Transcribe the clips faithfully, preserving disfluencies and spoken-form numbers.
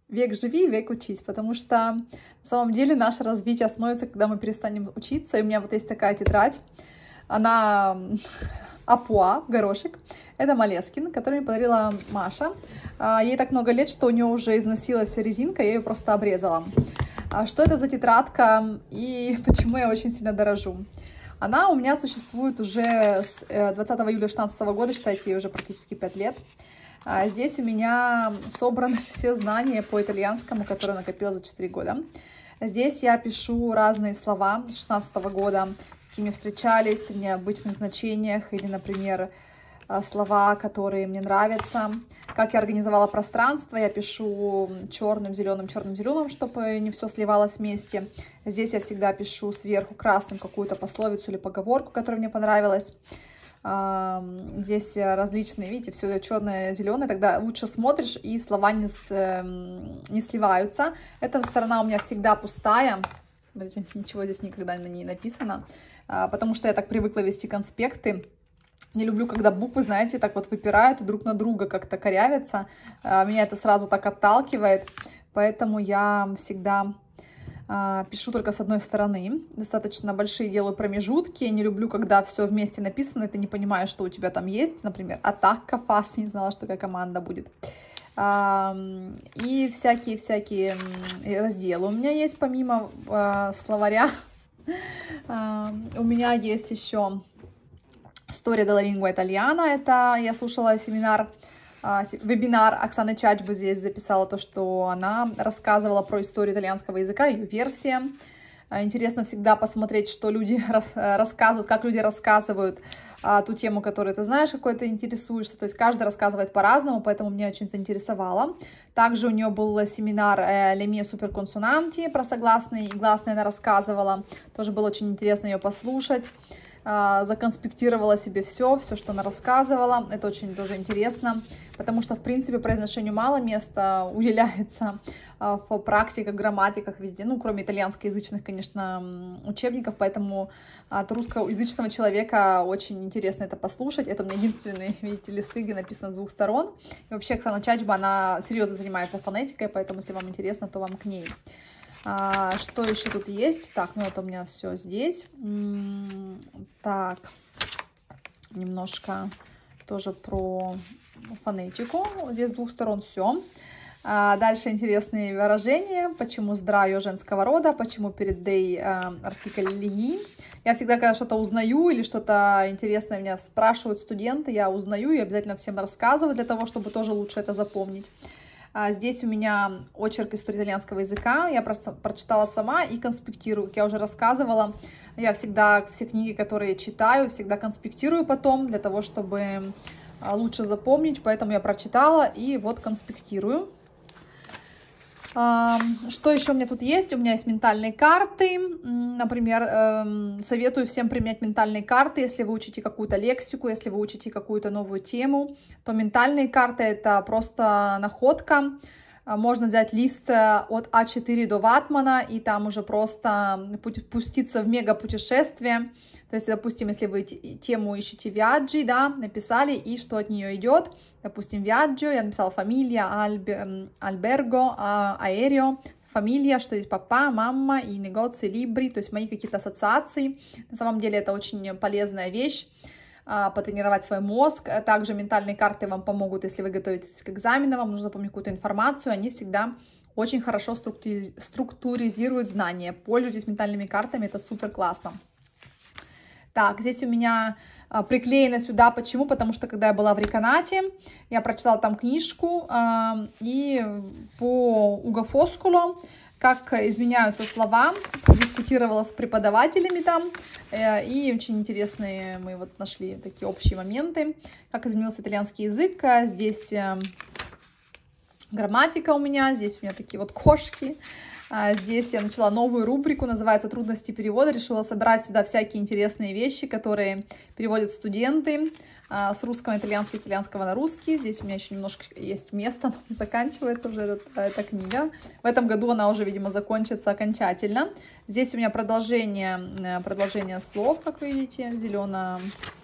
век живи, век учись, потому что на самом деле наше развитие остановится, когда мы перестанем учиться. И у меня вот есть такая тетрадь, она Апуа, горошек. Это Малескин, который мне подарила Маша. Ей так много лет, что у нее уже износилась резинка, я ее просто обрезала. Что это за тетрадка и почему я очень сильно дорожу? Она у меня существует уже с двадцатого июля две тысячи шестнадцатого года, считайте, ей уже практически пять лет. Здесь у меня собраны все знания по итальянскому, которые накопила за четыре года. Здесь я пишу разные слова с две тысячи шестнадцатого года, какими встречались в необычных значениях, или, например, слова, которые мне нравятся. Как я организовала пространство, я пишу черным, зеленым, черным, зеленым, чтобы не все сливалось вместе. Здесь я всегда пишу сверху красным какую-то пословицу или поговорку, которая мне понравилась. Здесь различные, видите, все черное, зеленое, тогда лучше смотришь, и слова не, с, не сливаются. Эта сторона у меня всегда пустая, ничего здесь никогда на ней написано, потому что я так привыкла вести конспекты. Не люблю, когда буквы, знаете, так вот выпирают друг на друга, как-то корявятся. Меня это сразу так отталкивает, поэтому я всегда пишу только с одной стороны. Достаточно большие делаю промежутки. Я не люблю, когда все вместе написано, и ты не понимаешь, что у тебя там есть. Например, атака, фас, не знала, что такая команда будет. И всякие-всякие разделы у меня есть, помимо словаря. У меня есть еще Storia della lingua italiana. Это я слушала семинар, вебинар Оксаны Чачбы, здесь записала то, что она рассказывала про историю итальянского языка, ее версия. Интересно всегда посмотреть, что люди рас, рассказывают, как люди рассказывают а, ту тему, которую ты знаешь, какой ты интересуешься. То есть каждый рассказывает по-разному, поэтому меня очень заинтересовало. Также у нее был семинар э, «Le mie superconsonanti», про согласные и гласные она рассказывала. Тоже было очень интересно ее послушать. Законспектировала себе все, все, что она рассказывала. Это очень тоже интересно, потому что, в принципе, произношению мало места уделяется в практиках, грамматиках, везде, ну, кроме итальянскоязычных, конечно, учебников, поэтому от русскоязычного человека очень интересно это послушать. Это у меня единственные, видите, листы, где написано с двух сторон. И вообще Оксана Чачба, она серьезно занимается фонетикой, поэтому, если вам интересно, то вам к ней. А, что еще тут есть? Так, ну это у меня все здесь. Так, немножко тоже про фонетику. Здесь с двух сторон все. А, дальше интересные выражения. Почему здравие женского рода, почему перед «дей» артикль «ли». Я всегда, когда что-то узнаю или что-то интересное меня спрашивают студенты, я узнаю и обязательно всем рассказываю для того, чтобы тоже лучше это запомнить. Здесь у меня очерк истории итальянского языка, я просто прочитала сама и конспектирую, как я уже рассказывала. Я всегда все книги, которые читаю, всегда конспектирую потом, для того, чтобы лучше запомнить, поэтому я прочитала и вот конспектирую. Что еще у меня тут есть? У меня есть ментальные карты. Например, советую всем применять ментальные карты, если вы учите какую-то лексику, если вы учите какую-то новую тему, то ментальные карты — это просто находка. Можно взять лист от а четыре до ватмана и там уже просто пуститься в мега-путешествие. То есть, допустим, если вы тему ищете Viaggi, да, написали, и что от нее идет. Допустим, Viaggio, я написала фамилия, альберго, аэрио, фамилия, что здесь папа, мама и негоции, либри, то есть мои какие-то ассоциации. На самом деле это очень полезная вещь. Потренировать свой мозг. Также ментальные карты вам помогут, если вы готовитесь к экзаменам, вам нужно запомнить какую-то информацию, они всегда очень хорошо структуризируют знания. Пользуйтесь ментальными картами, это супер классно. Так, здесь у меня приклеено сюда. Почему? Потому что, когда я была в Реконате, я прочитала там книжку, и по Уго Фоскуло, как изменяются слова, дискутировала с преподавателями там, и очень интересные мы вот нашли такие общие моменты, как изменился итальянский язык. Здесь грамматика у меня, здесь у меня такие вот кошки. Здесь я начала новую рубрику, называется «Трудности перевода». Решила собрать сюда всякие интересные вещи, которые переводят студенты с русского на итальянский, итальянского на русский. Здесь у меня еще немножко есть место, заканчивается уже этот, эта книга. В этом году она уже, видимо, закончится окончательно. Здесь у меня продолжение, продолжение слов, как видите,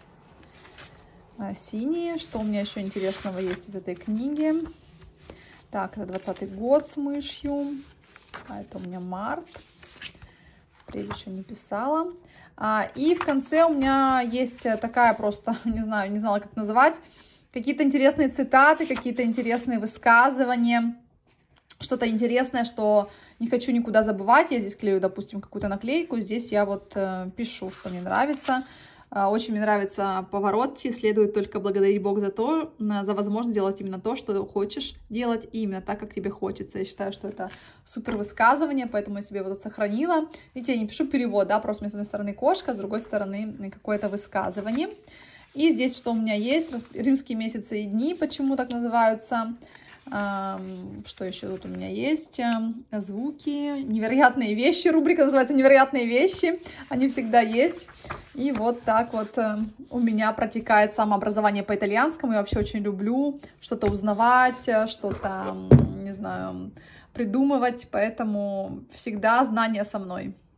зелено-синие. Что у меня еще интересного есть из этой книги? Так, это двадцатый год с мышью. А это у меня март. Апрель еще не писала. А, и в конце у меня есть такая просто, не знаю, не знала, как называть, какие-то интересные цитаты, какие-то интересные высказывания, что-то интересное, что не хочу никуда забывать. Я здесь клею, допустим, какую-то наклейку, здесь я вот э, пишу, что мне нравится. Э, очень мне нравится поворот, следует только благодарить Бога за то, за возможность делать именно то, что хочешь делать, и именно так, как тебе хочется. Я считаю, что это супер высказывание, поэтому я себе его тут сохранила. Видите, я не пишу перевод, да, просто у меня с одной стороны кошка, с другой стороны какое-то высказывание. И здесь что у меня есть, римские месяцы и дни, почему так называются. Что еще тут у меня есть? Звуки, невероятные вещи. Рубрика называется «Невероятные вещи». Они всегда есть. И вот так вот у меня протекает самообразование по итальянскому. Я вообще очень люблю что-то узнавать, что-то, не знаю, придумывать. Поэтому всегда знания со мной.